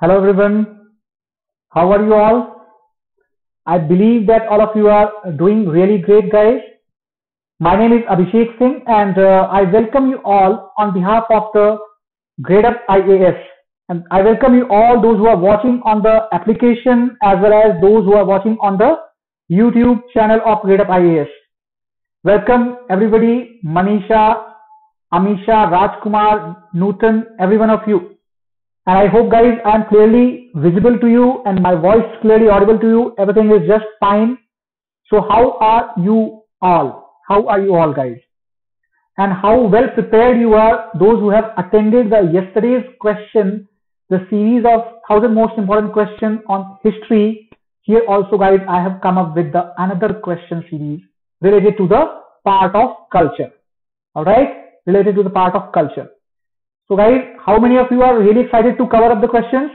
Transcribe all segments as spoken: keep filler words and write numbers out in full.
Hello everyone, how are you all? I believe that all of you are doing really great, guys. My name is Abhishek Singh and uh, I welcome you all on behalf of the Grade Up I A S, and I welcome you all those who are watching on the application as well as those who are watching on the YouTube channel of Grade Up I A S. Welcome everybody, Manisha, Amisha, Rajkumar, Nutan, every one of you. And I hope, guys, I am clearly visible to you and my voice clearly audible to you. Everything is just fine. So how are you all? How are you all, guys? And how well prepared you are, those who have attended the yesterday's question, the series of one thousand most important questions on history. Here also, guys, I have come up with the another question series related to the part of culture. All right, related to the part of culture. So guys, how many of you are really excited to cover up the questions?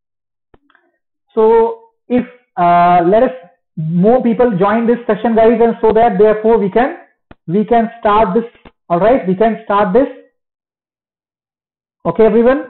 So if uh, let us more people join this session, guys, and so that therefore we can we can start this. All right, we can start this. Okay, everyone.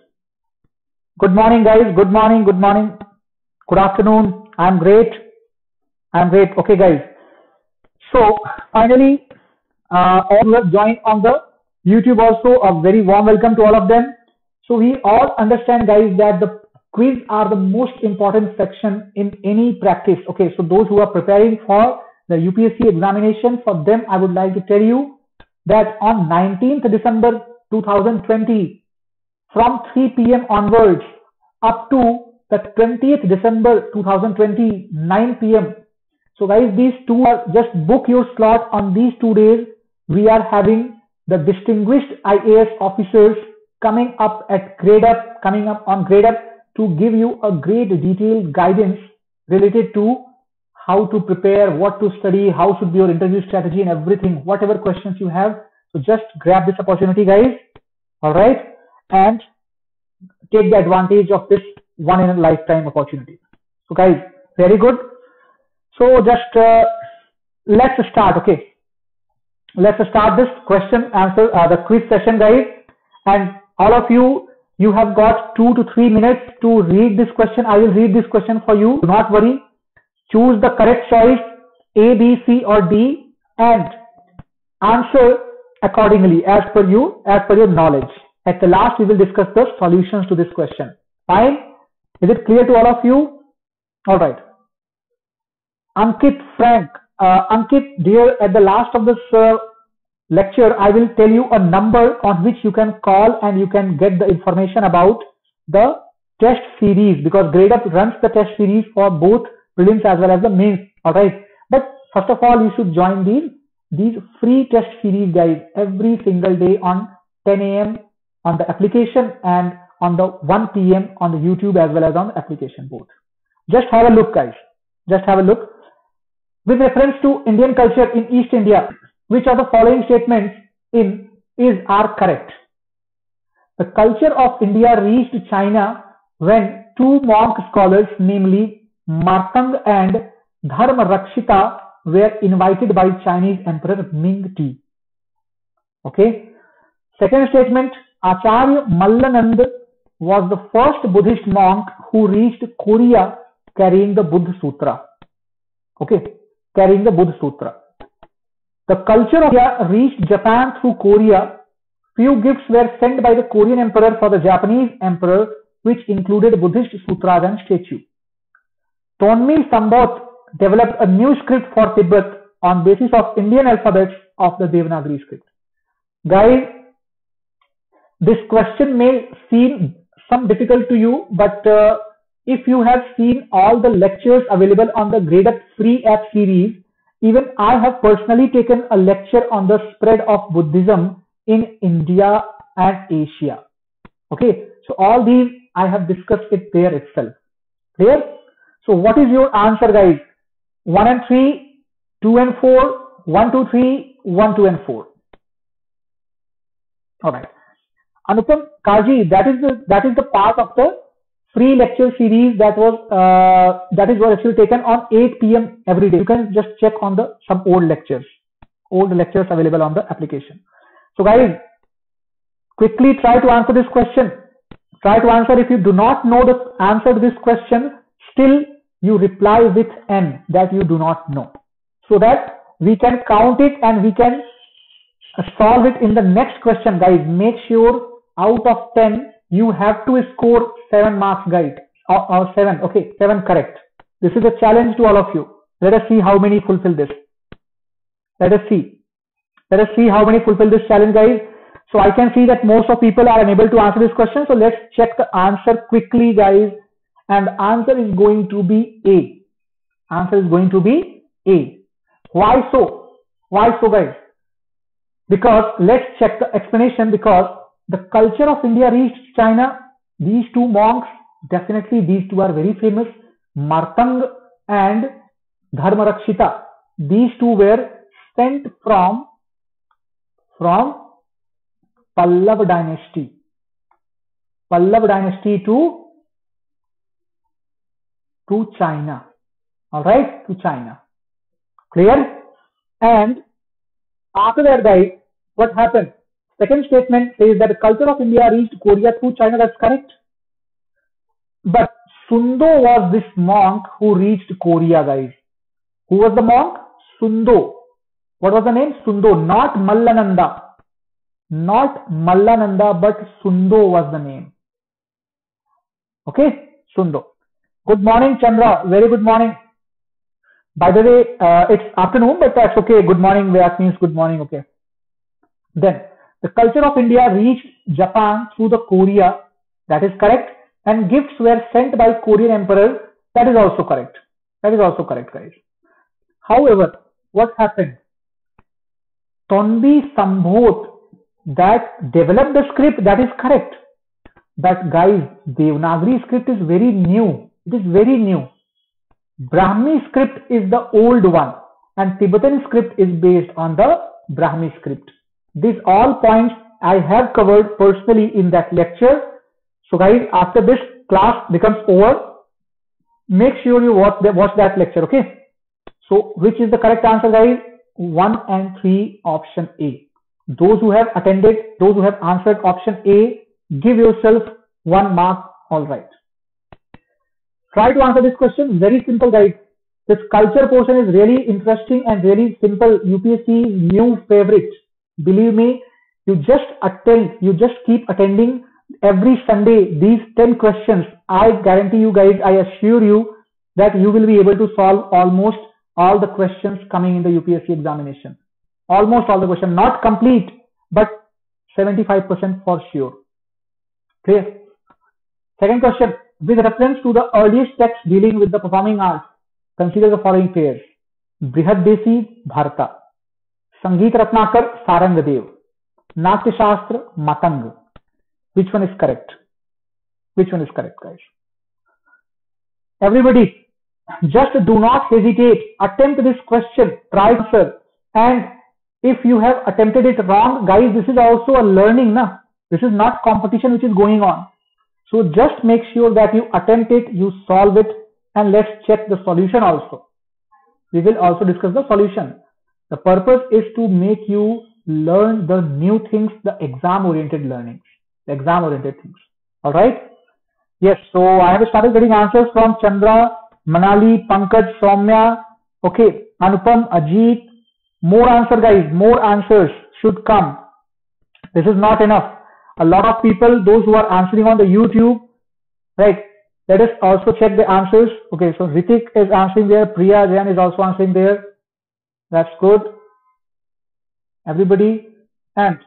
Good morning, guys. Good morning. Good morning. Good afternoon. I'm great. I'm great. Okay, guys. So finally, uh, all who have joined on the YouTube also, a very warm welcome to all of them. So we all understand, guys, that the quiz are the most important section in any practice. Okay, so those who are preparing for the U P S C examination, for them I would like to tell you that on nineteenth December two thousand twenty, from three P M onwards up to the twentieth December two thousand twenty, nine P M So guys, these two are just book your slot on these two days. We are having the distinguished I A S officers coming up at Grade Up, coming up on Grade Up to give you a great detailed guidance related to how to prepare, what to study, how should be your interview strategy and everything, whatever questions you have. So just grab this opportunity, guys. All right. And take the advantage of this one in a lifetime opportunity. So guys, very good. So just uh, let's start. Okay. Let's start this question answer, uh, the quiz session, guys. And all of you, you have got two to three minutes to read this question. I will read this question for you. Do not worry. Choose the correct choice, A, B, C, or D, and answer accordingly as per you, as per your knowledge. At the last, we will discuss the solutions to this question. Fine? Is it clear to all of you? All right. Ankit Frank. Uh, Ankit, dear, at the last of this uh, lecture, I will tell you a number on which you can call and you can get the information about the test series, because Grade Up runs the test series for both prelims as well as the mains. All right. But first of all, you should join these these free test series, guys, every single day on ten A M on the application and on the one P M on the YouTube as well as on the application both. Just have a look, guys. Just have a look. With reference to Indian culture in East India, which of the following statements in is are correct? The culture of India reached China when two monk scholars, namely Martang and Dharmarakshita, were invited by Chinese Emperor Ming Ti. Okay. Second statement, Acharya Mallanand was the first Buddhist monk who reached Korea carrying the Buddha Sutra. Okay. Carrying the Buddha Sutra. The culture of India reached Japan through Korea. Few gifts were sent by the Korean emperor for the Japanese emperor, which included Buddhist sutras and statues. Tonmi Sambot developed a new script for Tibet on basis of Indian alphabets of the Devanagari script. Guys, this question may seem some difficult to you, but uh, if you have seen all the lectures available on the Grade Up free app series, even I have personally taken a lecture on the spread of Buddhism in India and Asia. Okay, so all these I have discussed it there itself. Clear? So what is your answer, guys? one and three, two and four, one, two, three, one, two and four. All right. Anupam Kaji, that is the that is the part of the free lecture series that was uh, that is was actually taken on eight P M every day. You can just check on the some old lectures, old lectures available on the application. So guys, quickly try to answer this question. Try to answer. If you do not know the answer to this question, still you reply with N, that you do not know, so that we can count it and we can solve it in the next question, guys. Make sure out of ten you have to score seven marks, guys, or, or seven. Okay, seven correct. This is a challenge to all of you. Let us see how many fulfill this. Let us see. Let us see how many fulfill this challenge, guys. So I can see that most of people are unable to answer this question. So let's check the answer quickly, guys. And the answer is going to be A. Answer is going to be A. Why so? Why so, guys? Because let's check the explanation. Because the culture of India reached China. These two monks, definitely these two are very famous. Martang and Dharmarakshita. These two were sent from from Pallav dynasty. Pallav dynasty to to China. All right, to China. Clear? And after that, guys, what happened? Second statement says that the culture of India reached Korea through China. That's correct. But Sundo was this monk who reached Korea, guys. Who was the monk? Sundo. What was the name? Sundo, not Mallananda. Not Mallananda, but Sundo was the name. Okay, Sundo. Good morning, Chandra. Very good morning. By the way, uh, it's afternoon, but that's okay. Good morning. That means good morning. Okay. Then the culture of India reached Japan through the Korea. That is correct. And gifts were sent by Korean emperors. That is also correct. That is also correct, guys. However, what happened? Tonbi Sambhot, that developed the script, that is correct. But guys, Devanagari script is very new. It is very new. Brahmi script is the old one, and Tibetan script is based on the Brahmi script. These all points I have covered personally in that lecture. So guys, after this class becomes over, make sure you watch, the, watch that lecture, okay? So which is the correct answer, guys? one and three, option A. Those who have attended, those who have answered option A, give yourself one mark. All right. Try to answer this question. Very simple, guys. This culture portion is really interesting and really simple. U P S C's new favorite. Believe me, you just attend, you just keep attending every Sunday these ten questions. I guarantee you guys, I assure you that you will be able to solve almost all the questions coming in the U P S C examination. Almost all the questions, not complete, but seventy-five percent for sure. Clear? Second question, with reference to the earliest text dealing with the performing arts, consider the following pairs. Brihadesi Bharata, Sangeet Ratnakar Sarangdev, Natya Shastra Matang. Which one is correct? Which one is correct, guys? Everybody, just do not hesitate. Attempt this question. Try to answer. And if you have attempted it wrong, guys, this is also a learning. Na? This is not competition which is going on. So just make sure that you attempt it, you solve it, and let's check the solution also. We will also discuss the solution. The purpose is to make you learn the new things, the exam-oriented learnings, the exam-oriented things. All right? Yes, so I have started getting answers from Chandra, Manali, Pankaj, Soumya, okay, Anupam, Ajit. More answer, guys, more answers should come. This is not enough. A lot of people, those who are answering on the YouTube, right? Let us also check the answers. Okay, so Ritik is answering there. Priya Jain is also answering there. That's good. Everybody. And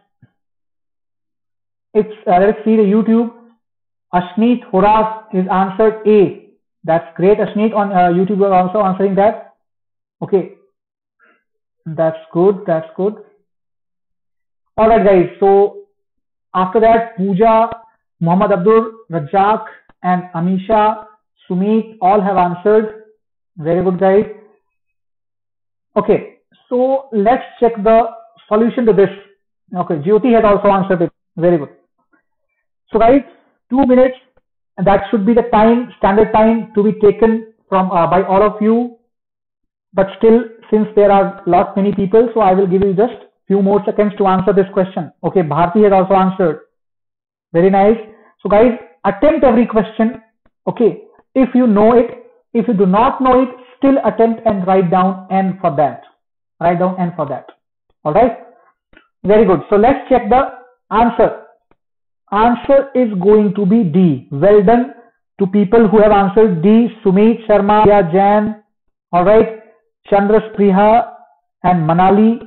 it's, uh, let's see the YouTube. Ashneet Horas is answered A. That's great. Ashneet on uh, YouTube are also answering that. Okay. That's good. That's good. All right, guys. So after that, Pooja, Muhammad Abdur, Rajak, and Amisha, Sumit all have answered. Very good, guys. Okay. So let's check the solution to this. Okay. Jyoti has also answered it. Very good. So guys, two minutes, and that should be the time, standard time to be taken from uh, by all of you. But still, since there are lot many people, so I will give you just few more seconds to answer this question. Okay, Bharti has also answered. Very nice. So guys, attempt every question. Okay, if you know it, if you do not know it, still attempt and write down N for that. Write down N for that. All right. Very good. So let's check the answer. Answer is going to be D. Well done to people who have answered D. Sumit Sharma, Jan. All right. Chandra Spriha and Manali.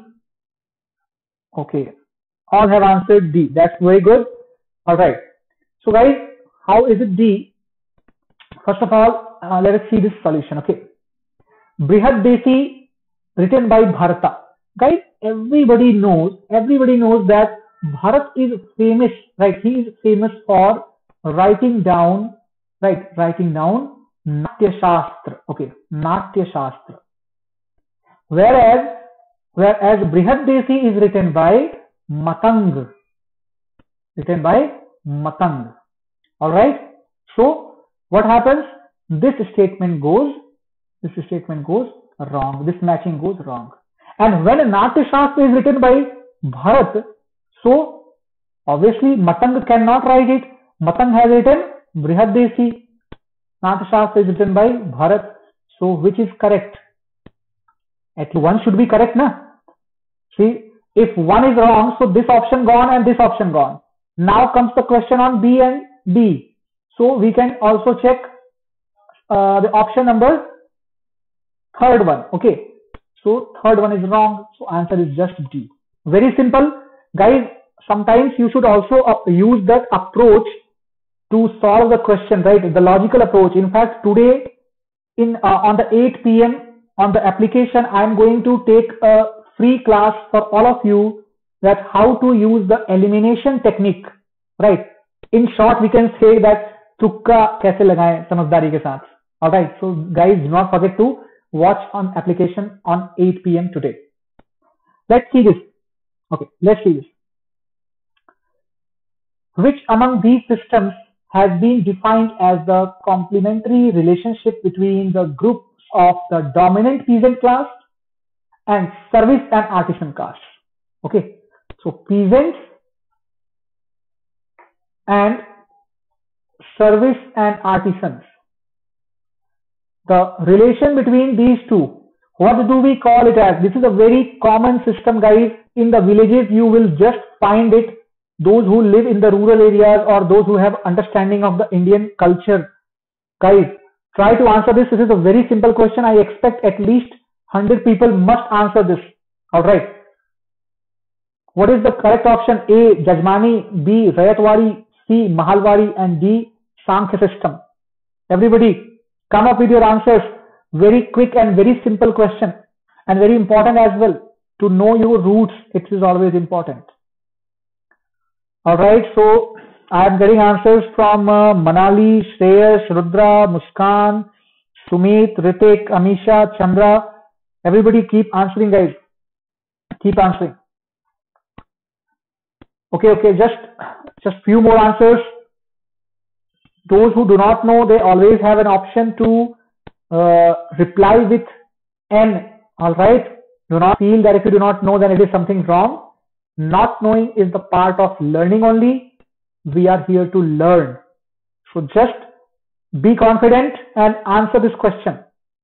Okay. All have answered D. That's very good. All right. So guys, how is it D? First of all, uh, let us see this solution. Okay. Brihaddeshi written by Bharata. Guys, everybody knows, everybody knows that Bharat is famous, right? He is famous for writing down, right? Writing down Natya Shastra. Okay. Natya Shastra. Whereas, whereas Brihaddeshi is written by Matang. Written by Matang. Alright. So what happens? This statement goes, this statement goes wrong. This matching goes wrong. And when Natya Shastra is written by Bharat, so obviously Matang cannot write it. Matang has written Brihaddeshi. Natya Shastra is written by Bharat. So which is correct? At least one should be correct, na? See, if one is wrong, so this option gone and this option gone. Now comes the question on B and D. So we can also check uh, the option number third one. Okay. So third one is wrong. So answer is just D. Very simple. Guys, sometimes you should also uh, use that approach to solve the question, right? The logical approach. In fact, today in uh, on the eight P M on the application, I am going to take a free class for all of you that how to use the elimination technique, right? In short, we can say that tukka kaise lagaye samajhdari ke saath. All right. So guys, do not forget to watch on application on eight P M today. Let's see this. Okay. Let's see this. Which among these systems has been defined as the complementary relationship between the groups of the dominant peasant class and service and artisan caste? Okay. So peasants and service and artisans. The relation between these two, what do we call it as? This is a very common system, guys. In the villages, you will just find it. Those who live in the rural areas or those who have understanding of the Indian culture. Guys, try to answer this. This is a very simple question. I expect at least one hundred people must answer this. All right. What is the correct option? A. Jajmani, B. Rayatwadi, C. Mahalwadi, and D. Sankhya system. Everybody, come up with your answers. Very quick and very simple question, and very important as well. To know your roots, it is always important. All right, so I am getting answers from uh, Manali, Shreyas, Rudra, Muskan, Sumit, Ritik, Amisha, Chandra. Everybody keep answering, guys. Keep answering. Okay, okay, just just few more answers. Those who do not know, they always have an option to uh, reply with N. All right. Do not feel that if you do not know, then it is something wrong. Not knowing is the part of learning only. We are here to learn. So just be confident and answer this question.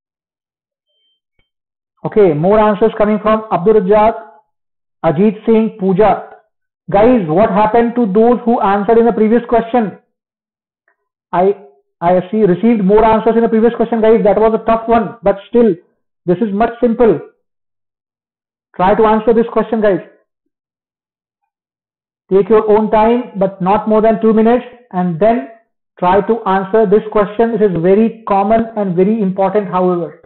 Okay, more answers coming from Abdul Razzaq, Ajit Singh, Pooja. Guys, what happened to those who answered in the previous question? I I see received more answers in the previous question, guys. That was a tough one, but still, this is much simple. Try to answer this question, guys. Take your own time, but not more than two minutes, and then try to answer this question. It is very common and very important, however.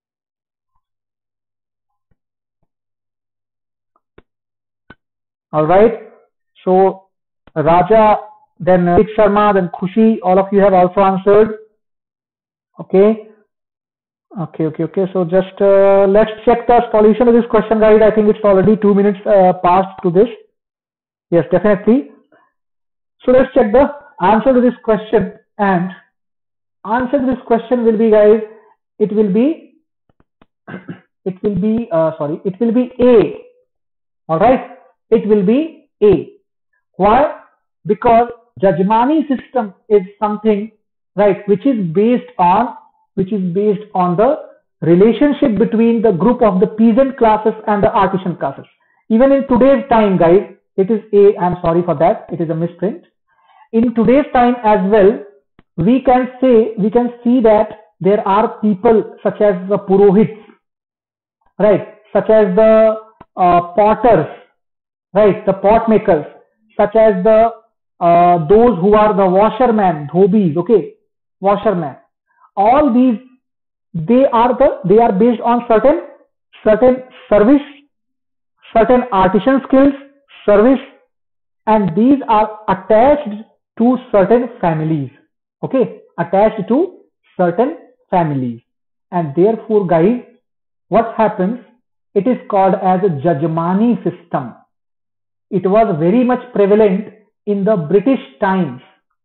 All right. So, Raja, then Rick Sharma, then Khushi, all of you have also answered. Okay. Okay, okay, okay. So just uh, let's check the solution of this question, guys. I think it's already two minutes uh, past to this. Yes, definitely. So let's check the answer to this question, and answer to this question will be, guys, it will be, it will be, uh, sorry, it will be A. All right. It will be A. Why? Because Jajmani system is something, right, which is based on which is based on the relationship between the group of the peasant classes and the artisan classes. Even in today's time, guys, it is a, I'm sorry for that, it is a misprint. In today's time as well, we can say, we can see that there are people such as the Purohits, right, such as the uh, potters, right, the pot makers, such as the uh, those who are the washermen, dhobis, okay, washermen. All these, they are the they are based on certain certain service, certain artisan skills, service, and these are attached to certain families. Okay, attached to certain families, and therefore, guys, what happens? It is called as a Jajmani system. It was very much prevalent in the British times.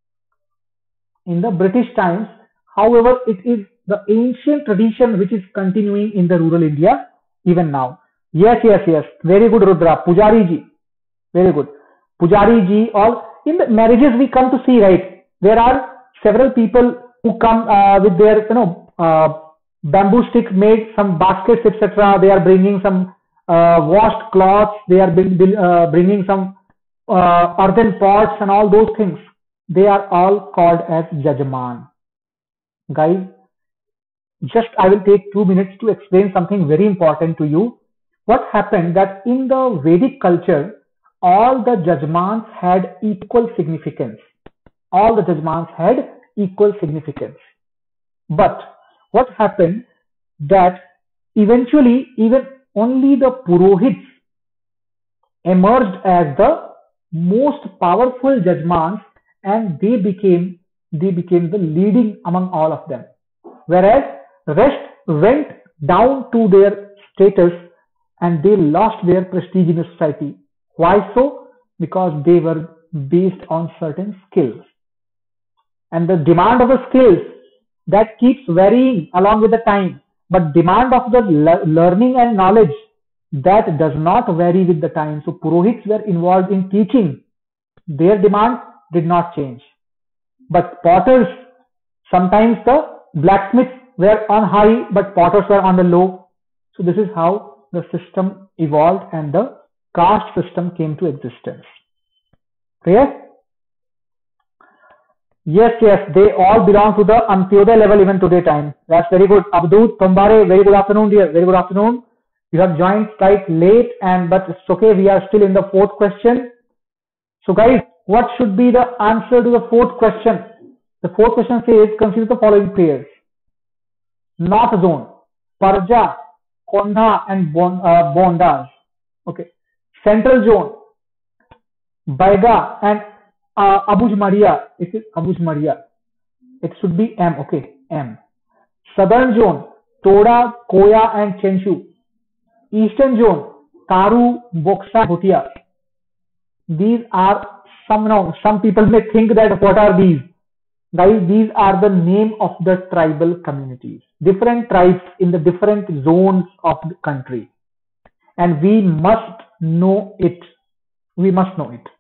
In the British times, however, it is the ancient tradition which is continuing in the rural India even now. Yes, yes, yes. Very good, Rudra. Pujari ji. Very good. Pujari ji, all in the marriages we come to see, right? There are several people who come uh, with their, you know, uh, bamboo sticks made, some baskets, et cetera. They are bringing some uh, washed cloths. They are bring, uh, bringing some uh, earthen pots and all those things. They are all called as Jajman. Guys, just I will take two minutes to explain something very important to you. What happened that in the Vedic culture, all the Jajmans had equal significance. All the Jajmans had equal significance. But what happened that eventually even only the Purohits emerged as the most powerful Jajmans, and they became they became the leading among all of them, whereas rest went down to their status and they lost their prestige in the society. Why so? Because they were based on certain skills, and the demand of the skills that keeps varying along with the time, but demand of the le learning and knowledge, that does not vary with the time. So Purohits were involved in teaching. Their demand did not change. But potters, sometimes the blacksmiths were on high, but potters were on the low. So this is how the system evolved and the caste system came to existence. Clear? Yes, yes, they all belong to the Antyodaya level even today time. That's very good. Abdul Tombare, very good afternoon, dear. Very good afternoon. You have joined quite late, and but it's okay. We are still in the fourth question. So, guys, what should be the answer to the fourth question? The fourth question says, consider the following pairs: North Zone, Parja, Kondha, and bon, uh, Bondas. Okay. Central Zone, Baiga and uh, Abuj Maria. It is Abuj Maria. It should be M. Okay, M. Southern Zone, Toda, Koya, and Chenshu. Eastern Zone, Taru, Boksa, Bhutia. These are some now. Some people may think that what are these? Guys, these are the name of the tribal communities. Different tribes in the different zones of the country. And we must know it. We must know it.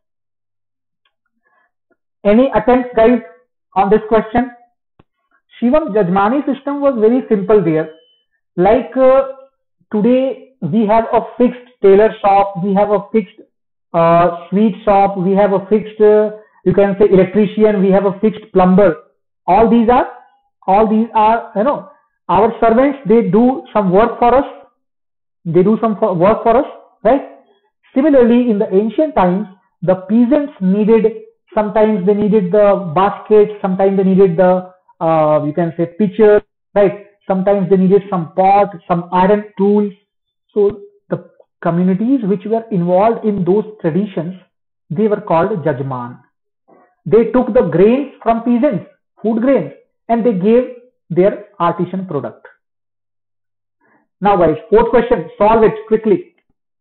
Any attempts, guys, on this question? Shivam, Jajmani system was very simple there. Like uh, today, we have a fixed tailor shop, we have a fixed uh, sweet shop, we have a fixed, uh, you can say electrician, we have a fixed plumber. All these are, all these are, you know, our servants, they do some work for us. They do some for, work for us, right? Similarly, in the ancient times, the peasants needed, sometimes they needed the baskets, sometimes they needed the, uh, you can say pitcher, right? Sometimes they needed some pot, some iron tools. So the communities which were involved in those traditions, they were called Jajman. They took the grains from peasants, food grains, and they gave their artisan product. Now guys, fourth question, solve it quickly.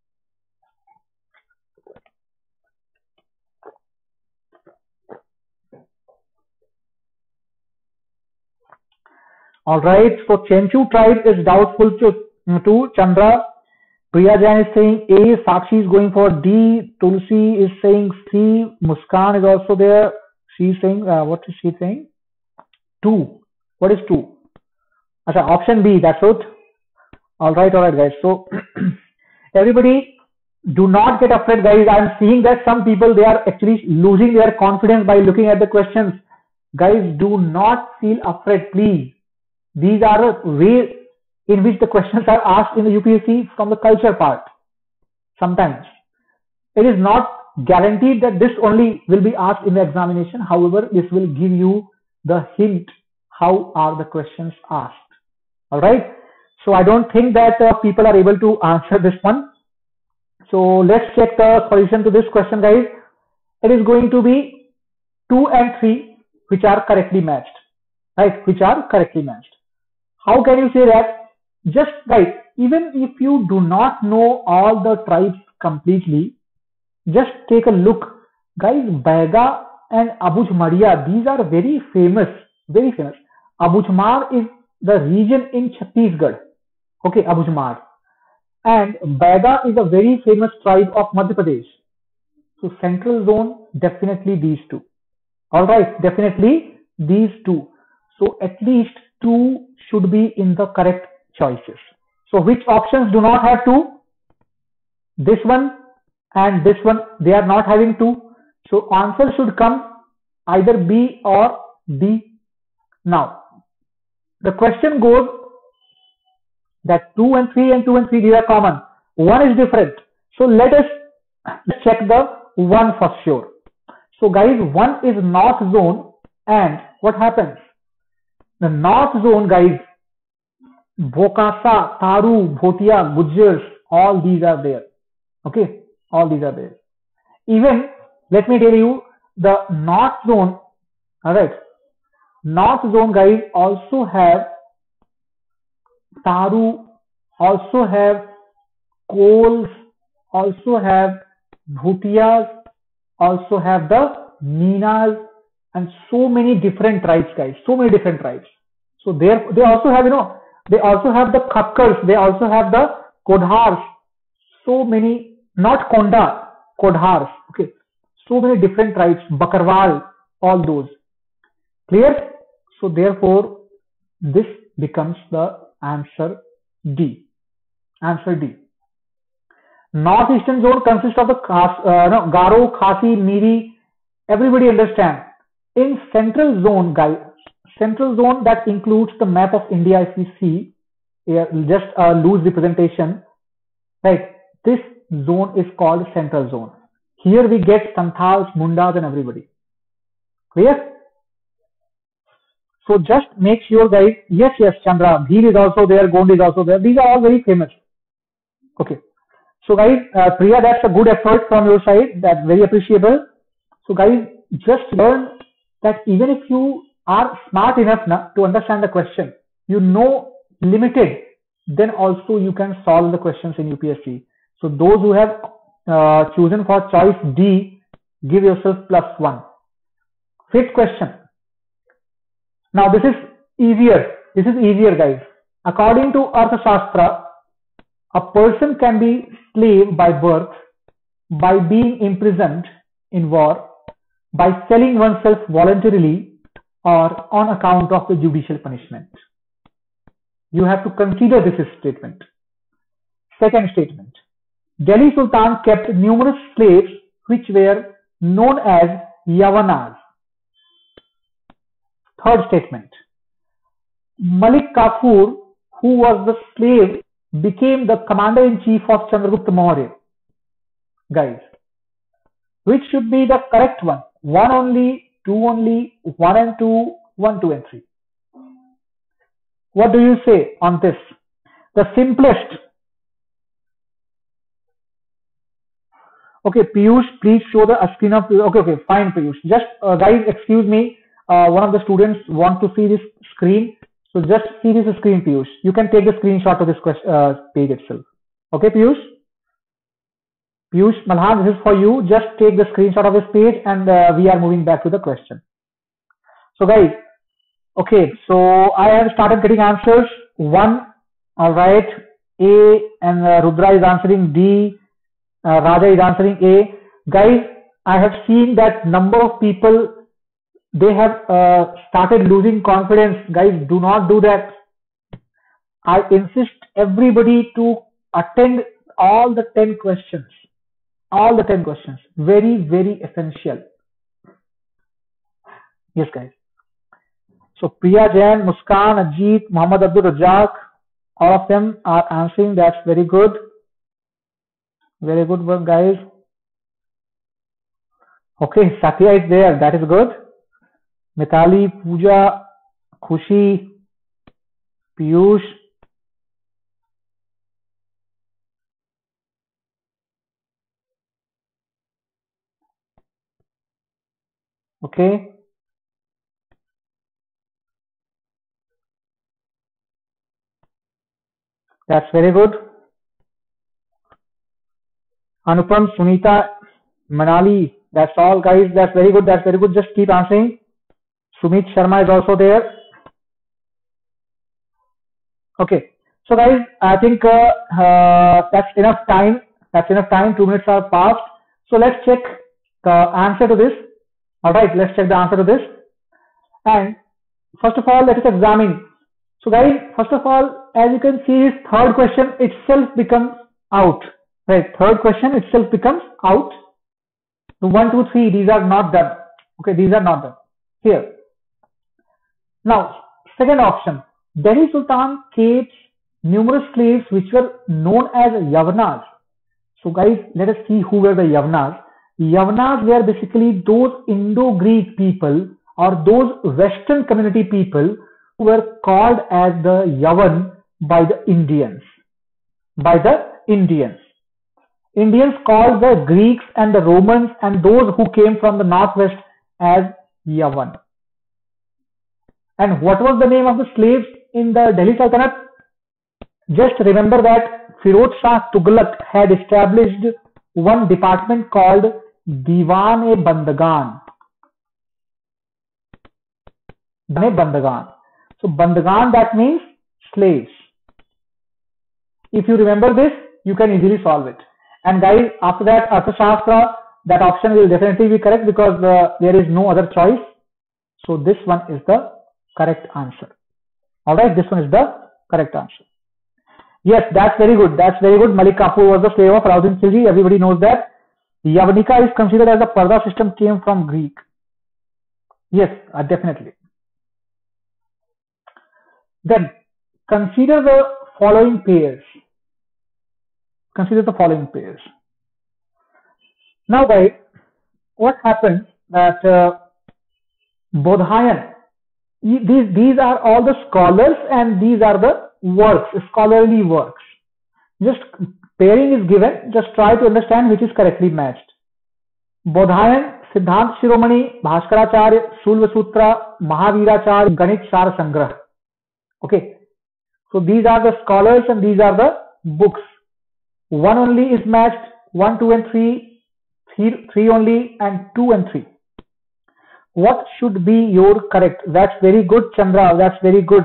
Alright, so Chenchu tribe is doubtful to, to Chandra. Priya Jain is saying A, Sakshi is going for D, Tulsi is saying C, Muskan is also there, she's saying, uh, what is she saying? Two. What is two? Achha, option B, that's it. All right, all right, guys. So everybody, do not get afraid, guys. I'm seeing that some people, they are actually losing their confidence by looking at the questions. Guys, do not feel afraid, please. These are the way in which the questions are asked in the U P S C from the culture part. Sometimes it is not guaranteed that this only will be asked in the examination. However, this will give you the hint how are the questions asked. All right. So I don't think that uh, people are able to answer this one. So let's check the solution to this question, guys. It is going to be two and three, which are correctly matched, right? Which are correctly matched. How can you say that? Just right. Even if you do not know all the tribes completely, just take a look, guys. Baiga and Abujmaria, these are very famous, very famous. Abujmar is the region in Chhattisgarh. Okay, Abujmar. And Baiga is a very famous tribe of Madhya Pradesh. So central zone, definitely these two. All right, definitely these two. So at least two should be in the correct choices. So which options do not have two? This one and this one, they are not having two. So answer should come either B or D. Now, the question goes that two and three and two and three, these are common. One is different. So let us check the one for sure. So guys, one is north zone, and what happens? The north zone, guys, Bokasa, Tharu, Bhotia, Gujars, all these are there. Okay, all these are there. Even, let me tell you, the north zone, all right, north zone, guys, also have Tharu, also have Kols, also have Bhutias, also have the Minas, and so many different tribes, guys, so many different tribes. So there, they also have, you know, they also have the Khakkars, they also have the Kodhars, so many, not Konda, Kodhars, okay, so many different tribes, Bakarwal, all those. Clear? So therefore, this becomes the answer D. Answer D. Northeastern zone consists of the uh, no, Garo, Khasi, Miri. Everybody understand. In central zone, guys, central zone that includes the map of India. If we see, here, just a loose representation, right? This zone is called central zone. Here we get Santhals, Mundas, and everybody. Clear? So just make sure, guys. Yes, yes, Chandra, Bhil is also there, Gond is also there. These are all very famous. Okay. So guys, uh, Priya, that's a good effort from your side. That's very appreciable. So guys, just learn that even if you are smart enough na, to understand the question, you know limited, then also you can solve the questions in U P S C. So those who have uh, chosen for choice D, give yourself plus one. Fifth question. Now this is easier. This is easier, guys. According to Arthashastra, a person can be slave by birth, by being imprisoned in war, by selling oneself voluntarily, or on account of the judicial punishment. You have to consider this statement. Second statement. Delhi Sultan kept numerous slaves which were known as Yavanas. Third statement. Malik Kafur, who was the slave, became the commander-in-chief of Chandragupta Maurya. Guys, which should be the correct one? One only, two only, one and two, one, two and three. What do you say on this? The simplest. Okay, Piyush, please show the screen of, okay, okay, fine, Piyush. Just, uh, guys, excuse me, uh, one of the students want to see this screen. So just see this screen, Piyush. You can take the screenshot of this question, uh, page itself. Okay, Piyush? Piyush Malhan, this is for you. Just take the screenshot of this page and uh, we are moving back to the question. So guys, okay, so I have started getting answers. One, all right, A, and uh, Rudra is answering D, uh, Raja is answering A. Guys, I have seen that number of people they have uh, started losing confidence. Guys, do not do that. I insist everybody to attend all the ten questions. All the ten questions. Very, very essential. Yes, guys. So Priya Jain, Muskan, Ajit, Muhammad Abdul Razak, all of them are answering. That's very good. Very good work, guys. Okay, Satya is there. That is good. Mithali, Pooja, Khushi, Piyush. Okay. That's very good. Anupam, Sunita, Manali. That's all, guys. That's very good. That's very good. Just keep answering. Sumit Sharma is also there. Okay. So, guys, I think uh, uh, that's enough time. That's enough time. Two minutes are passed. So, let's check the answer to this. All right. Let's check the answer to this. And first of all, let us examine. So, guys, first of all, as you can see, this third question itself becomes out. Right. Third question itself becomes out. The one, two, three, these are not done. Okay, these are not done. Here. Now, second option. Delhi Sultan kept numerous slaves which were known as Yavanas. So, guys, let us see who were the Yavanas. Yavanas were basically those Indo-Greek people or those Western community people who were called as the Yavan by the Indians. By the Indians. Indians called the Greeks and the Romans and those who came from the northwest as Yavan. And what was the name of the slaves in the Delhi Sultanate? Just remember that Firoz Shah Tughlaq had established one department called Diwan-e-Bandagan. Bandagan. So Bandagan, that means slaves. If you remember this, you can easily solve it. And guys, after that, Arthashastra, that option will definitely be correct because uh, there is no other choice. So this one is the correct answer. Alright, this one is the correct answer. Yes, that's very good. That's very good. Malik Kafur was the slave of Alauddin Khilji. Everybody knows that. Yavanika is considered as the Parda system came from Greek. Yes, uh, definitely. Then consider the following pairs. Consider the following pairs. Now, guys, what happens that uh, Bodhayan, these, these are all the scholars and these are the works, scholarly works. Just pairing is given, just try to understand which is correctly matched. Bodhayan, Siddhant Shiromani, Bhaskaracharya, Sulva Sutra, Mahaviracharya, Ganit Sar Sangrah. Okay, so these are the scholars and these are the books. One only is matched, one, two, and three, three, three only, and two and three. What should be your correct? That's very good, Chandra. That's very good.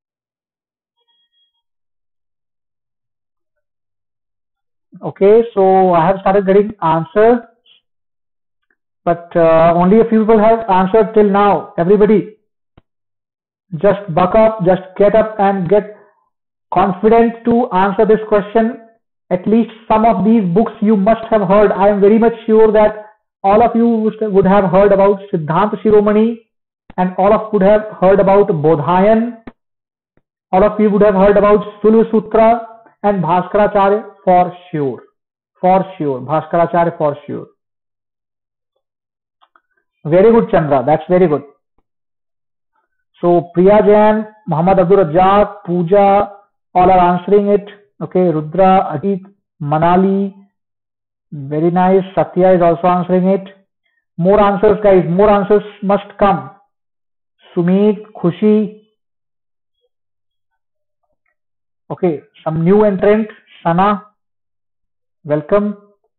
Okay, so I have started getting answers, but uh, only a few people have answered till now. Everybody, just buck up, just get up and get confident to answer this question. At least some of these books you must have heard. I am very much sure that all of you would have heard about Siddhant Shiromani and all of you would have heard about Bodhayan. All of you would have heard about Sulva Sutra and Bhaskaracharya for sure. For sure. Bhaskaracharya for sure. Very good, Chandra. That's very good. So Priya Jain, Muhammad Abdul Razak, Pooja, all are answering it. Okay, Rudra, Ajit, Manali, very nice. Satya is also answering it. More answers, guys. More answers must come. Sumit, Khushi. Okay, some new entrant, Sana. Welcome.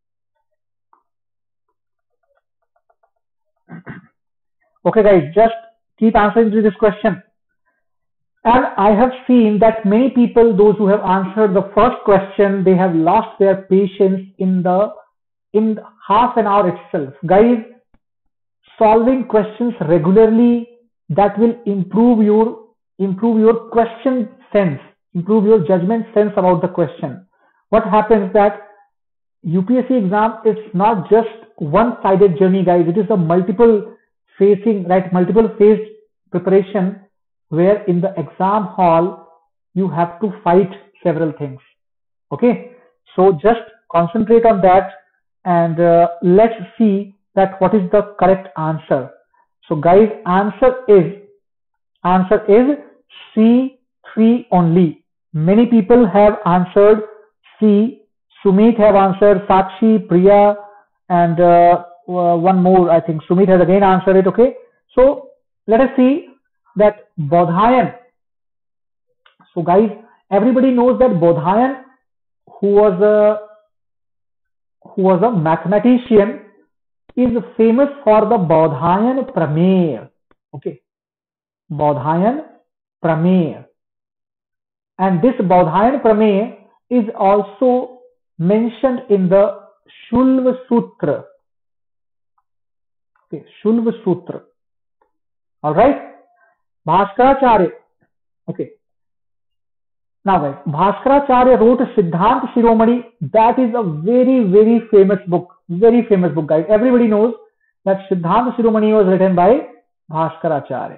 Okay, guys, just keep answering to this question. And I have seen that many people, those who have answered the first question, they have lost their patience in the in half an hour itself. Guys, solving questions regularly, that will improve your improve your question sense, improve your judgment sense about the question. What happens that U P S C exam is not just one-sided journey, guys. It is a multiple facing, right? Multiple phase preparation, where in the exam hall you have to fight several things. Okay, so just concentrate on that, and uh, let's see that what is the correct answer. So guys, answer is answer is C three only. Many people have answered C. Sumit have answered, Sakshi, Priya, and uh, uh, one more. I think Sumit has again answered it. Okay, so let us see that Bodhayan. So guys, everybody knows that Bodhayan, who was a who was a mathematician, is famous for the Bodhayan Prameya. Okay, Bodhayan Prameya, and this Bodhayan Prameya is also mentioned in the Shulva Sutra. Okay, Shulva Sutra. All right, Bhaskaracharya. Okay, now guys, Bhaskaracharya wrote Siddhanta Shiromani. That is a very very famous book. Very famous book, guys. Everybody knows that Siddhanta Shiromani was written by Bhaskaracharya.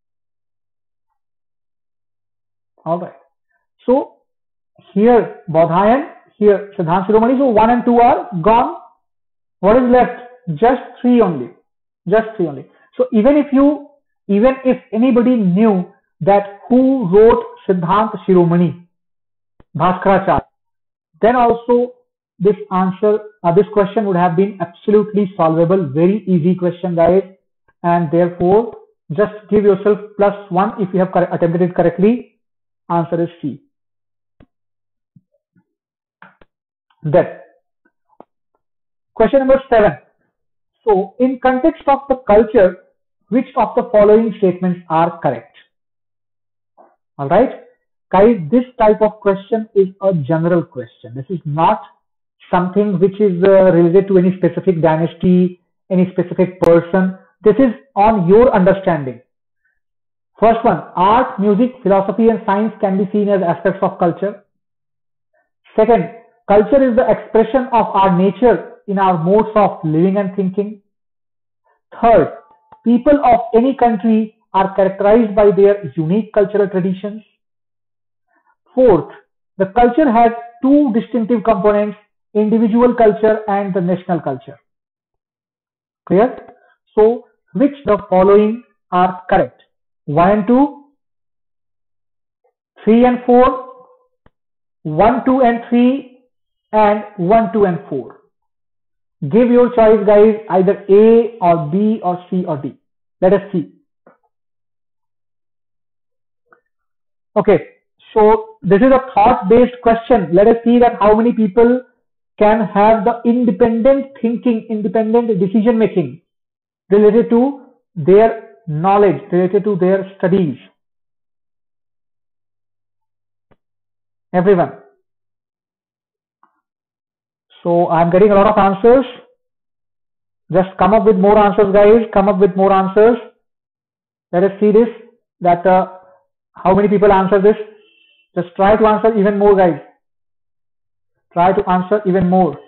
All right. So here Bodhayan, here Siddhanta Shiromani. So one and two are gone. What is left? Just three only. Just three only. So even if you, even if anybody knew that who wrote Siddhanta Shiromani, Bhaskaracharya, then also this answer, uh, this question would have been absolutely solvable. Very easy question, guys, and therefore just give yourself plus one if you have attempted it correctly. Answer is C. Then question number seven. So in context of the culture, which of the following statements are correct? All right, guys, this type of question is a general question. This is not something which is uh, related to any specific dynasty, any specific person. This is on your understanding. First one, art, music, philosophy and science can be seen as aspects of culture. Second, culture is the expression of our nature in our modes of living and thinking. Third, people of any country are characterized by their unique cultural traditions. Fourth, the culture has two distinctive components, individual culture and the national culture. Clear? So, which the following are correct? one and two, three and four, one, two and three, and one, two and four. Give your choice, guys, either A or B or C or D. Let us see. Okay, so this is a thought-based question. Let us see that how many people can have the independent thinking, independent decision making related to their knowledge, related to their studies. Everyone. So I'm getting a lot of answers. Just come up with more answers, guys. Come up with more answers. Let us see this. That uh, how many people answer this? Just try to answer even more, guys. Try to answer even more.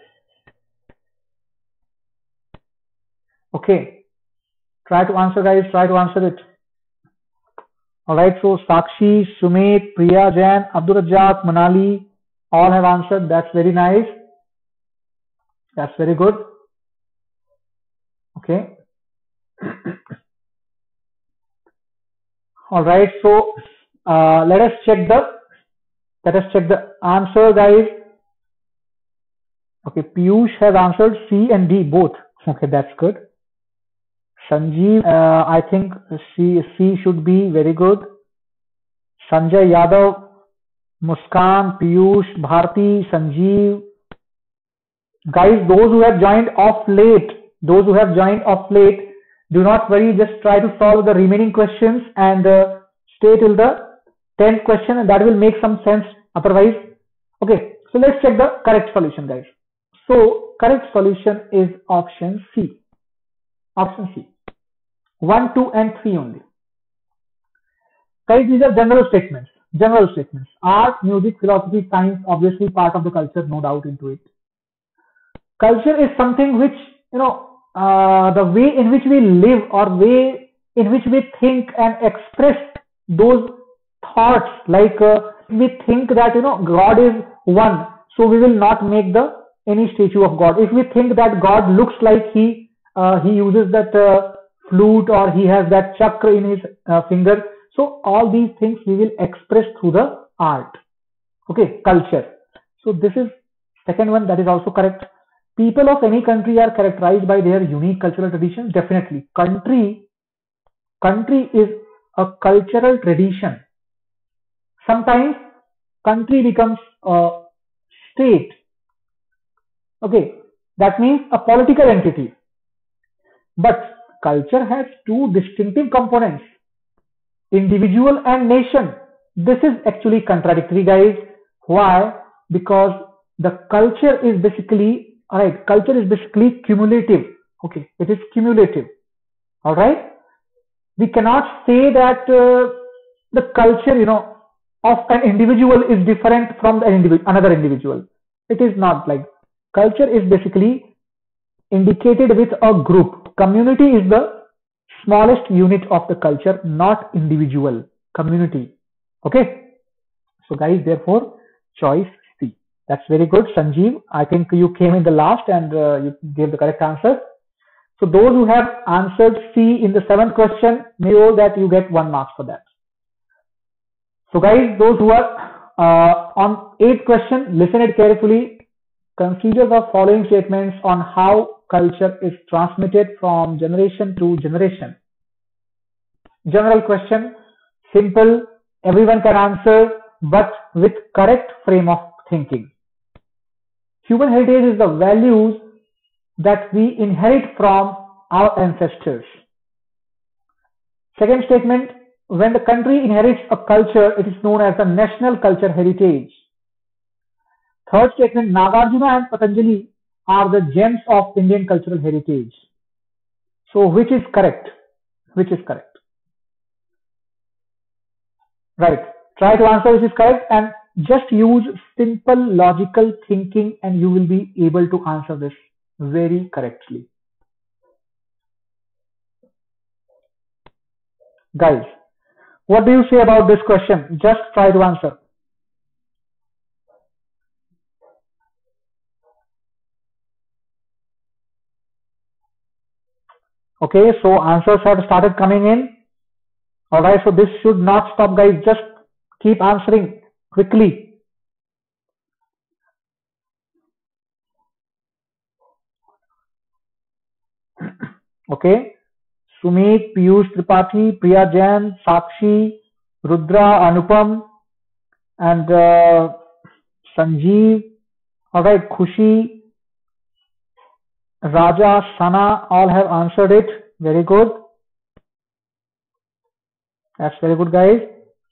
Okay. Try to answer, guys. Try to answer it. All right. So Sakshi, Sumit, Priya, Jain, Abdul Razzaq, Manali, all have answered. That's very nice. That's very good. Okay. All right. So uh, let us check the let us check the answer, guys. Okay. Piyush has answered C and D both. Okay, that's good. Sanjeev, uh, I think C, C should be very good. Sanjay Yadav, Muskan, Piyush, Bharti, Sanjeev. Guys, those who have joined off late, those who have joined off late, do not worry, just try to solve the remaining questions and uh, stay till the tenth question, and that will make some sense otherwise. Okay, so let's check the correct solution, guys. So, correct solution is option C. Option C. one, two, and three only. Guys, these are general statements. General statements. Art, music, philosophy, science, obviously part of the culture, no doubt into it. Culture is something which, you know, uh, the way in which we live or way in which we think and express those thoughts. Like uh, we think that, you know, God is one, so we will not make the any statue of God. If we think that God looks like he uh, he uses that uh, flute or he has that chakra in his uh, finger, so all these things we will express through the art. Okay, culture. So this is second one, that is also correct. People of any country are characterized by their unique cultural traditions. Definitely, country country is a cultural tradition. Sometimes country becomes a state. Okay, that means a political entity. But culture has two distinctive components: individual and nation. This is actually contradictory, guys. Why? Because the culture is basically, all right, culture is basically cumulative. Okay, it is cumulative. All right, we cannot say that uh, the culture, you know, of an individual is different from an individual, another individual. It is not like. Culture is basically indicated with a group. Community is the smallest unit of the culture, not individual. Community. Okay. So guys, therefore, choice C. That's very good, Sanjeev. I think you came in the last and uh, you gave the correct answer. So those who have answered C in the seventh question, know that you get one mark for that. So guys, those who are uh, on eighth question, listen it carefully. Consider the following statements on how culture is transmitted from generation to generation. General question, simple, everyone can answer, but with correct frame of thinking. Human heritage is the values that we inherit from our ancestors. Second statement, when the country inherits a culture, it is known as the national culture heritage. Third statement, Nagarjuna and Patanjali are the gems of Indian cultural heritage. So which is correct? Which is correct? Right. Try to answer which is correct and just use simple logical thinking and you will be able to answer this very correctly. Guys, what do you say about this question? Just try to answer. Okay, so answers have started coming in. All right, so this should not stop, guys. Just keep answering quickly. Okay, Sumit, Piyush Tripathi, Priya Jain, Sakshi, Rudra, Anupam, and uh, Sanjeev. All right, Khushi, Raja, Sana, all have answered it. Very good. That's very good, guys.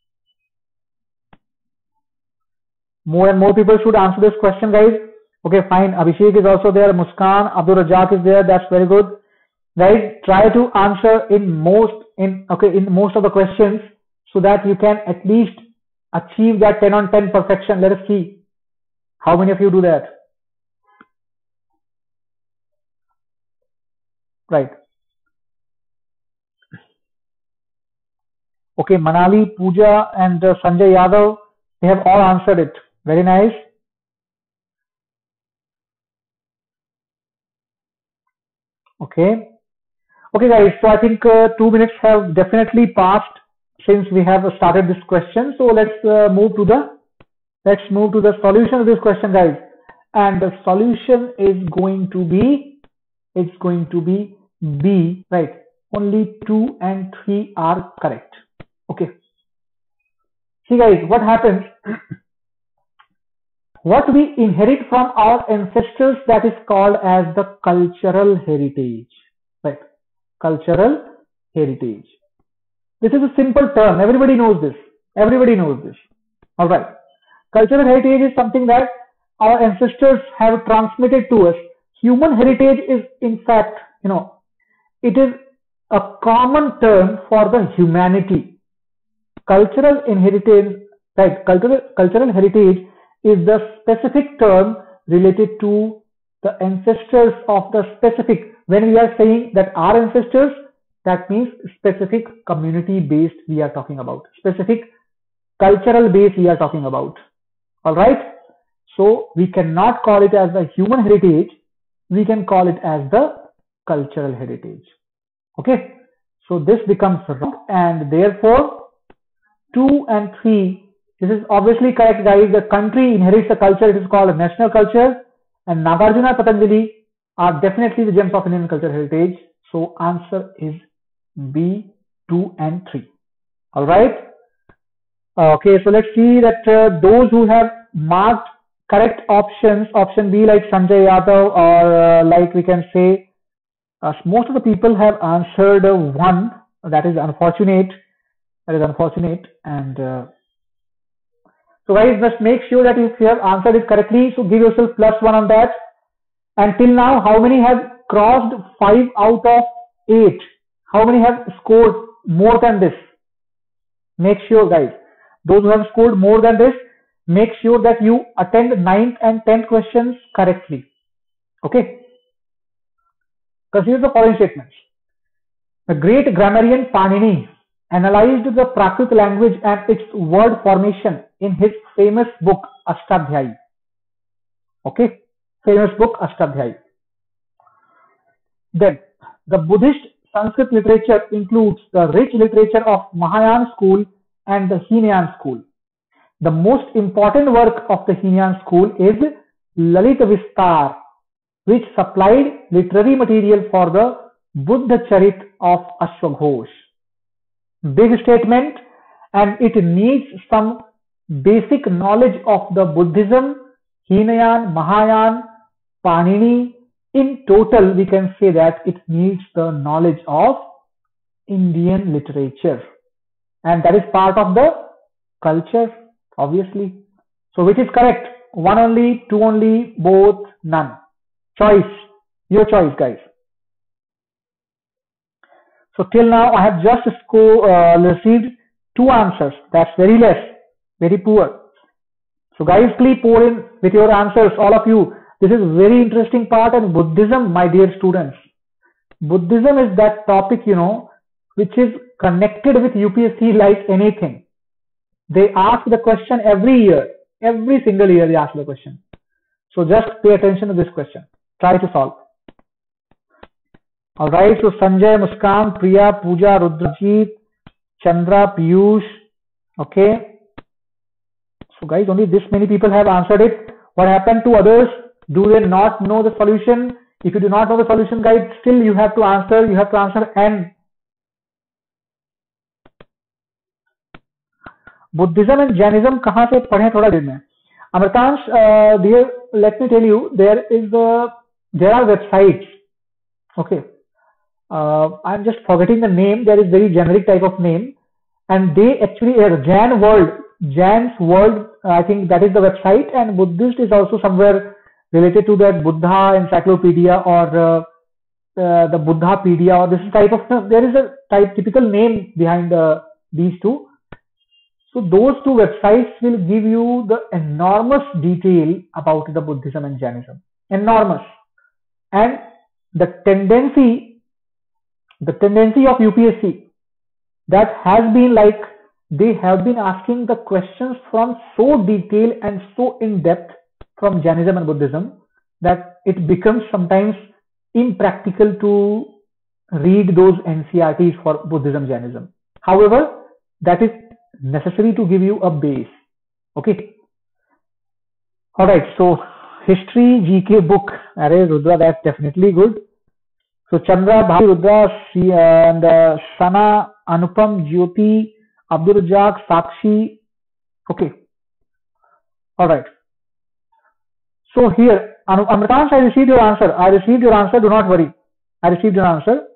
More and more people should answer this question, guys. Okay, fine. Abhishek is also there. Muskan, Abdul Razak is there. That's very good. Guys, try to answer in most in okay in most of the questions so that you can at least achieve that ten on ten perfection. Let us see how many of you do that. Right. Okay, Manali, Pooja, and uh, Sanjay Yadav, they have all answered it. Very nice. Okay. Okay, guys. So I think uh, two minutes have definitely passed since we have started this question. So let's uh, move to the let's move to the solution of this question, guys. And the solution is going to be it's going to be B. Right. Only two and three are correct. Okay. See, guys, what happens? What we inherit from our ancestors, that is called as the cultural heritage. Right. Cultural heritage. This is a simple term. Everybody knows this. Everybody knows this. All right. Cultural heritage is something that our ancestors have transmitted to us. Human heritage is, in fact, you know, it is a common term for the humanity. Cultural inheritance, right? Cultural, cultural heritage is the specific term related to the ancestors of the specific. When we are saying that our ancestors, that means specific community based we are talking about, specific cultural base we are talking about. All right. So we cannot call it as the human heritage. We can call it as the cultural heritage. Okay. So this becomes wrong, and therefore two and three. This is obviously correct, guys. The country inherits the culture. It is called a national culture, and Nagarjuna Patanjali are definitely the gems of Indian cultural heritage. So answer is B, two and three. All right. Okay, so let's see that uh, those who have marked correct options, option B like Sanjay Yadav, or uh, like we can say, uh, most of the people have answered uh, one. That is unfortunate. That is unfortunate. And uh, so guys, just make sure that if you have answered it correctly, so give yourself plus one on that. And till now, how many have crossed five out of eight? How many have scored more than this? Make sure, guys. Those who have scored more than this, make sure that you attend ninth and tenth questions correctly. Okay. Consider the following statements. The great grammarian Panini analyzed the Prakrit language and its word formation in his famous book Ashtadhyayi. Okay. Famous book Ashtadhyayi. Then, the Buddhist Sanskrit literature includes the rich literature of Mahayana school and the Hinayan school. The most important work of the Hinayan school is Lalita Vistar, which supplied literary material for the Buddha Charit of Ashwaghosh. Big statement, and it needs some basic knowledge of the Buddhism, Hinayan, Mahayana, Panini. In total, we can say that it needs the knowledge of Indian literature, and that is part of the culture, obviously. So which is correct? One only, two only, both, none. Choice. Your choice, guys. So till now, I have just sco uh, received two answers. That's very less, very poor. So guys, please pour in with your answers, all of you. This is very interesting part. And Buddhism, my dear students, Buddhism is that topic, you know, which is connected with U P S C like anything. They ask the question every year, every single year they ask the question. So just pay attention to this question. Try to solve. All right. So Sanjay, Muskan, Priya, Pooja, Rudrajit, Chandra, Piyush. Okay. So guys, only this many people have answered it. What happened to others? Do they not know the solution? If you do not know the solution, guys, still you have to answer. You have to answer N. Buddhism and Jainism kahan se padhe thoda देर में? Amritansh, uh, dear, let me tell you, there is the there are websites. Okay, uh, I'm just forgetting the name. There is very generic type of name, and they actually uh, Jain World, Jain's World. Uh, I think that is the website, and Buddhist is also somewhere related to that Buddha Encyclopedia or uh, uh, the Buddhapedia or this type of. No, there is a type typical name behind uh, these two. So those two websites will give you the enormous detail about the Buddhism and Jainism. Enormous. And the tendency, the tendency of U P S C, that has been like, they have been asking the questions from so detailed and so in depth from Jainism and Buddhism that it becomes sometimes impractical to read those N C R Ts for Buddhism, Jainism. However, that is necessary to give you a base. Okay. All right. So history G K book. Array Rudra, that's definitely good. So Chandra, Bhavi, Rudra, and uh, Sana, Anupam, Jyoti, Abdul Razak, Sakshi. Okay. All right. So here, Amritansh, I received your answer. I received your answer. Do not worry. I received your answer.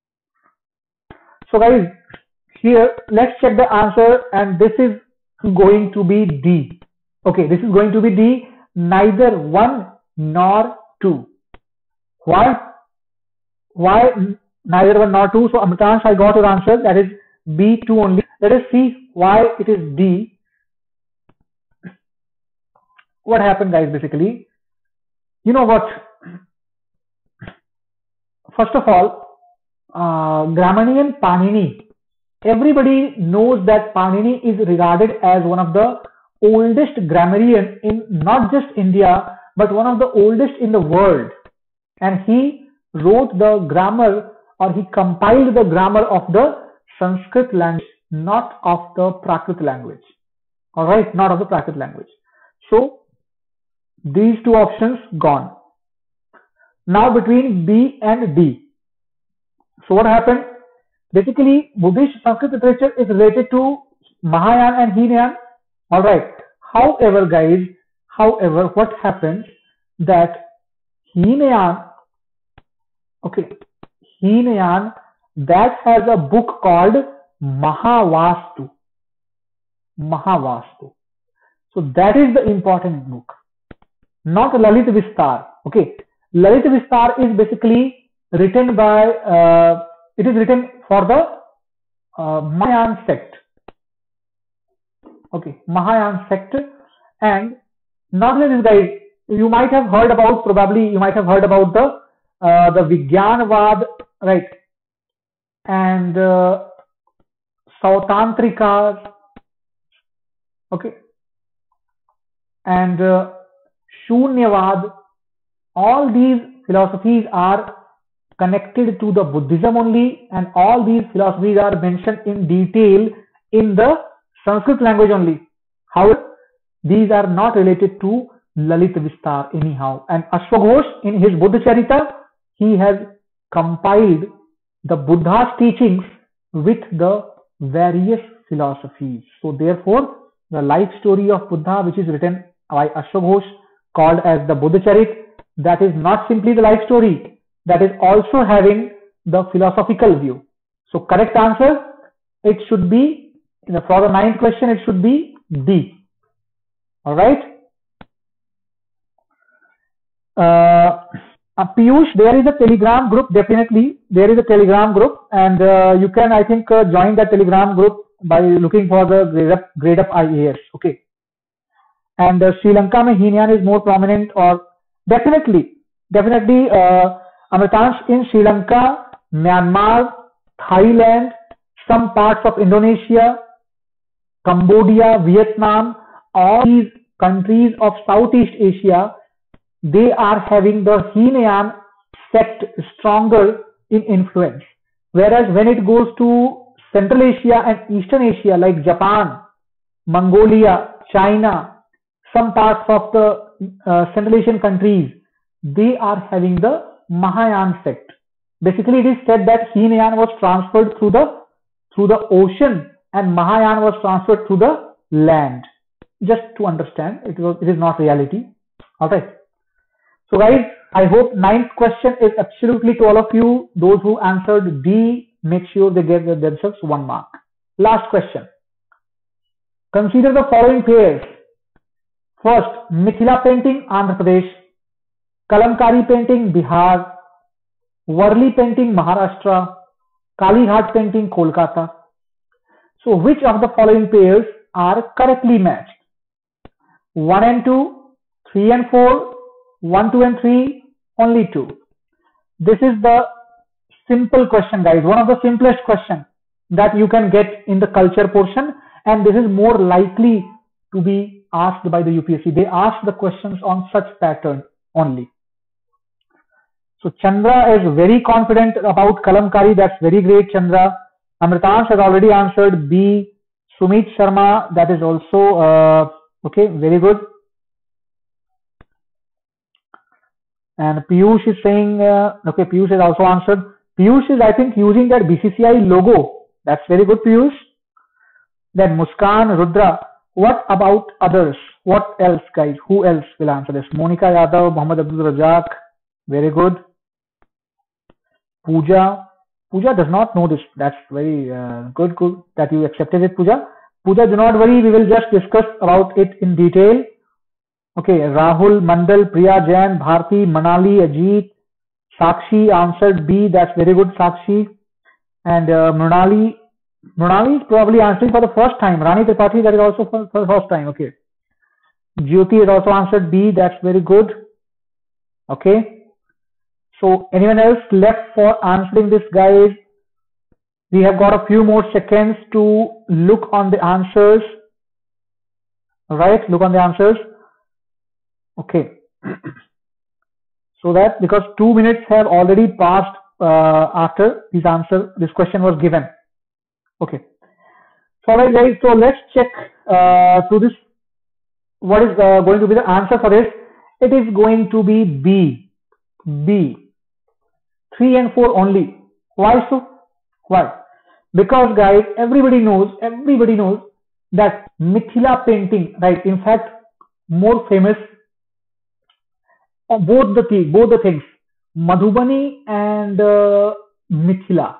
So guys, here, let's check the answer, and this is going to be D. Okay, this is going to be D, neither one nor two. Why? Why neither one nor two. So Amritansh, I got your answer. That is B, two only. Let us see why it is D. What happened, guys? Basically, you know what? First of all, uh, Grammarnian Panini. Everybody knows that Panini is regarded as one of the oldest grammarian in not just India, but one of the oldest in the world. And he wrote the grammar, or he compiled the grammar of the Sanskrit language, not of the Prakrit language. All right, not of the Prakrit language. So these two options gone. Now between B and D. So what happened? Basically, Buddhist Sanskrit literature is related to Mahayana and Hinayan. All right. However, guys, however, what happens that Hinayan, okay, Hinayan, that has a book called Mahavastu. Mahavastu. So that is the important book, not Lalit Vistar. Okay, Lalit Vistar is basically written by, uh, it is written for the uh, Mahayana sect. Okay, Mahayana sect. And not only this, guys, you might have heard about, probably you might have heard about the uh, the Vigyanvad, right? And uh, Sautantrikas, okay, and uh, Shunyavad. All these philosophies are connected to the Buddhism only, and all these philosophies are mentioned in detail in the Sanskrit language only. However, these are not related to Lalit Vistar anyhow. And Ashwaghosh, in his Buddha Charita, he has compiled the Buddha's teachings with the various philosophies. So therefore, the life story of Buddha, which is written by Ashwaghosh, called as the Buddha Charit, that is not simply the life story, that is also having the philosophical view. So correct answer, it should be, you know, for the ninth question, it should be D. All right. Uh, uh, Piyush, there is a Telegram group. Definitely, there is a Telegram group, and uh, you can, I think, uh, join that Telegram group by looking for the grade up, grade up I A S. Okay. And uh, Sri Lanka mein Hinayan is more prominent, or definitely, definitely, uh, Amritansh, in Sri Lanka, Myanmar, Thailand, some parts of Indonesia, Cambodia, Vietnam, all these countries of Southeast Asia, they are having the Hinayan sect stronger in influence. Whereas when it goes to Central Asia and Eastern Asia, like Japan, Mongolia, China, some parts of the uh, Central Asian countries, they are having the Mahayana sect. Basically, it is said that Hinayan was transferred through the through the ocean, and Mahayana was transferred through the land. Just to understand, it was it is not reality. All right. So guys, I hope ninth question is absolutely to all of you. Those who answered D, make sure they give themselves one mark. Last question. Consider the following pairs. First, Mithila painting, Andhra Pradesh. Kalamkari painting, Bihar. Warli painting, Maharashtra. Kalighat painting, Kolkata. So which of the following pairs are correctly matched? one and two, three and four, one, two and three, only two. This is the simple question, guys. One of the simplest questions that you can get in the culture portion, and this is more likely to be asked by the U P S C. They ask the questions on such pattern only. So Chandra is very confident about Kalamkari. That's very great, Chandra. Amritansh has already answered B. Sumit Sharma, that is also uh, okay, very good. And Piyush is saying, uh, okay, Piyush has also answered. Piyush is, I think, using that B C C I logo. That's very good, Piyush. Then Muskan, Rudra. What about others? What else, guys? Who else will answer this? Monica Yadav, Muhammad Abdul Razak. Very good. Pooja. Pooja does not know this. That's very uh, good, good that you accepted it, Pooja. Pooja, do not worry. We will just discuss about it in detail. Okay, Rahul, Mandal, Priya Jain, Bharti, Manali, Ajit, Sakshi answered B. That's very good, Sakshi. And uh, Mrunali, Mrunali is probably answering for the first time. Rani Tripathi, that is also for, for the first time. Okay. Jyoti has also answered B. That's very good. Okay. So anyone else left for answering this, guys? We have got a few more seconds to look on the answers. All right, look on the answers. Okay. So that because two minutes have already passed uh, after this answer, this question was given. Okay. So all right, guys. So let's check uh, to this. What is uh, going to be the answer for this? It is going to be B. B. Three and four only. Why so? Why? Because, guys, everybody knows. Everybody knows that Mithila painting, right? In fact, more famous. Uh, both the th both the things, Madhubani and uh, Mithila,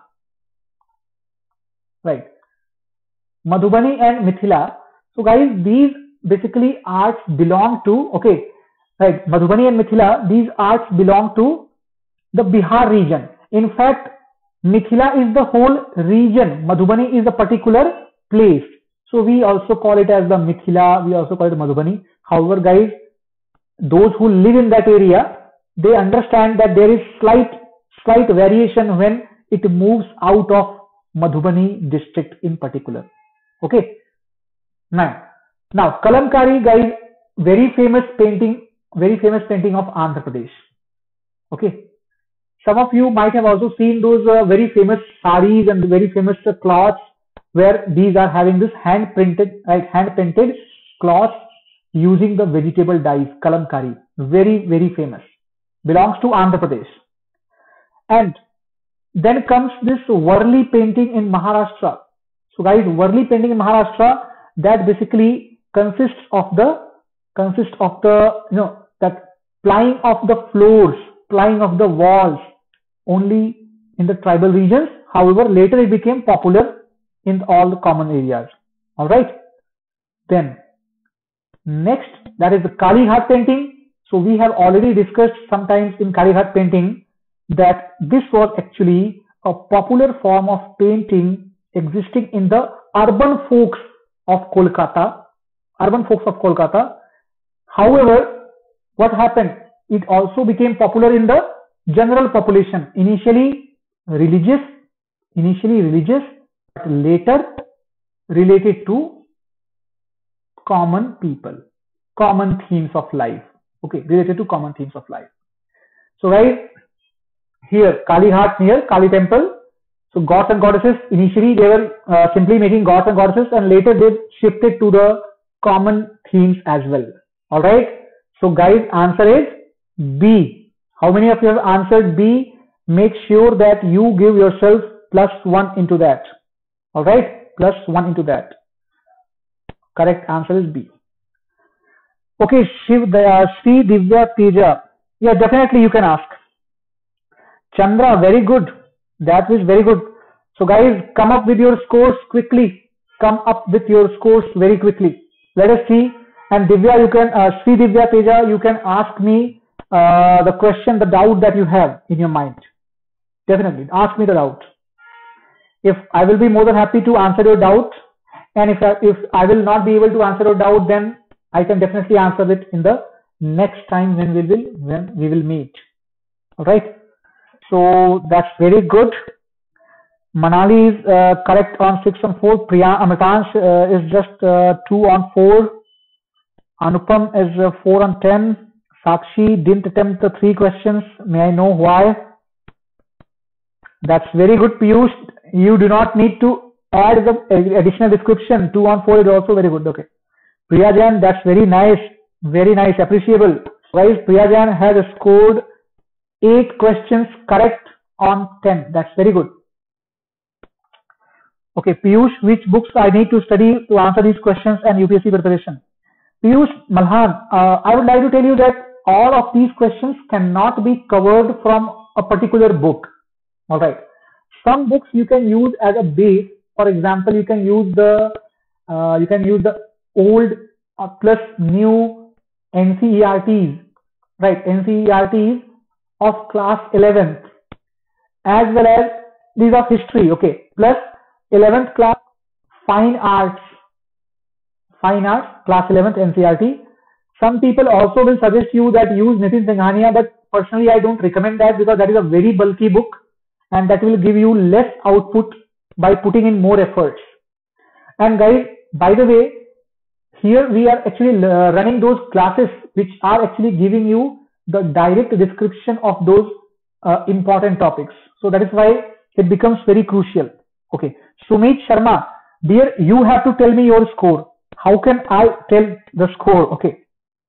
right? Madhubani and Mithila. So, guys, these basically arts belong to, okay, right? Madhubani and Mithila, these arts belong to the Bihar region. In fact, Mithila is the whole region. Madhubani is a particular place. So we also call it as the Mithila. We also call it Madhubani. However, guys, those who live in that area, they understand that there is slight, slight variation when it moves out of Madhubani district in particular. Okay. Now, now Kalamkari, guys, very famous painting, very famous painting of Andhra Pradesh. Okay. Some of you might have also seen those uh, very famous saris and very famous uh, cloths where these are having this hand printed, right, hand painted cloths using the vegetable dyes, Kalamkari. Very, very famous. Belongs to Andhra Pradesh. And then comes this Warli painting in Maharashtra. So guys, Warli painting in Maharashtra, that basically consists of the, consists of the, you know, that plying of the floors, plying of the walls only in the tribal regions. However, later it became popular in all the common areas. All right. Then next, that is the Kalighat painting. So we have already discussed sometimes in Kalighat painting that this was actually a popular form of painting existing in the urban folks of Kolkata, urban folks of Kolkata. However, what happened? It also became popular in the general population. Initially religious, initially religious, but later related to common people, common themes of life. Okay, related to common themes of life. So guys, here Kalighat near Kali temple. So gods and goddesses, initially they were uh, simply making gods and goddesses, and later they shifted to the common themes as well. All right. So guys, answer is B. How many of you have answered B? Make sure that you give yourself plus one into that. All right, plus one into that. Correct answer is B. Okay, Shiv, uh, Sri Divya Teja. Yeah, definitely you can ask. Chandra, very good. That is very good. So guys, come up with your scores quickly. Come up with your scores very quickly. Let us see. And Divya, you can, uh, Sri Divya Teja, you can ask me uh, the question, the doubt that you have in your mind. Definitely, ask me the doubt. If I will be more than happy to answer your doubt, and if I, if I will not be able to answer your doubt, then I can definitely answer it in the next time when we will when we will meet. All right. So that's very good. Manali is uh, correct on six on four. Priya Amritansh uh, is just uh, two on four. Anupam is uh, four on ten. Sakshi didn't attempt the three questions. May I know why? That's very good, Piyush. You do not need to add the additional description. Two on four is also very good. Okay. Priya Jain, that's very nice. Very nice. Appreciable. Guys, Priya Jain has scored eight questions correct on ten. That's very good. Okay, Piyush, which books I need to study to answer these questions and U P S C preparation? Piyush Malhan, uh, I would like to tell you that all of these questions cannot be covered from a particular book. All right. Some books you can use as a base. For example, you can use the uh, you can use the old uh, plus new N C E R Ts, right? N C E R Ts of class eleventh as well as these are history, okay, plus eleventh class fine arts, fine arts, class eleventh N C R T. Some people also will suggest you that use Nitin Singhania, but personally I don't recommend that because that is a very bulky book and that will give you less output by putting in more efforts. And guys, by the way, here we are actually uh, running those classes which are actually giving you the direct description of those uh, important topics. So that is why it becomes very crucial. Okay, Sumit Sharma, dear, you have to tell me your score. How can I tell the score? Okay.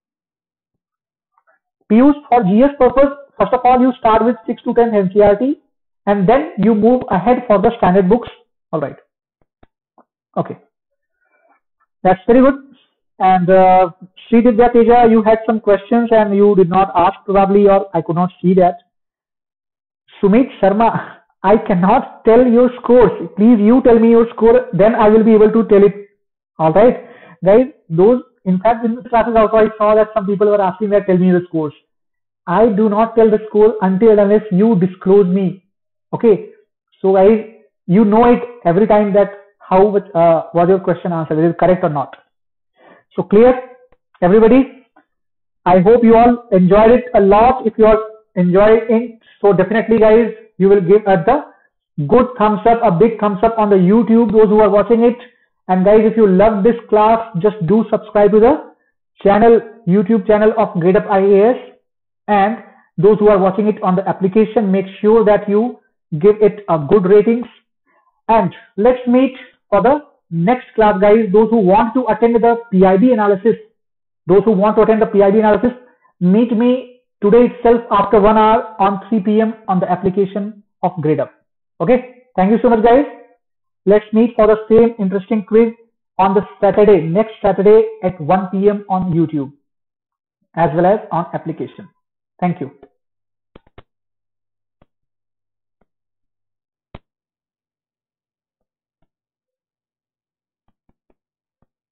Piyush, for G S purpose, first of all, you start with six to ten N C R T and then you move ahead for the standard books. All right. Okay. That's very good. And uh, Sri Divya Teja, you had some questions and you did not ask probably, or I could not see that. Sumit Sharma, I cannot tell your scores. Please you tell me your score, then I will be able to tell it. All right. Guys, those, in fact, in the classes also I saw that some people were asking that tell me the scores. I do not tell the score until and unless you disclose me. Okay. So guys, you know it every time that how uh, was your question answered, is it correct or not. So clear, everybody? I hope you all enjoyed it a lot. If you all enjoyed it, so definitely guys, you will give us the good thumbs up, a big thumbs up on the YouTube, those who are watching it. And guys, if you love this class, just do subscribe to the channel, YouTube channel of GradeUp I A S. And those who are watching it on the application, make sure that you give it a good ratings. And let's meet for the next class, guys. Those who want to attend the P I B analysis, those who want to attend the P I B analysis, meet me today itself after one hour on three P M on the application of GradeUp. Okay. Thank you so much, guys. Let's meet for the same interesting quiz on the Saturday, next Saturday at one P M on YouTube as well as on application. Thank you.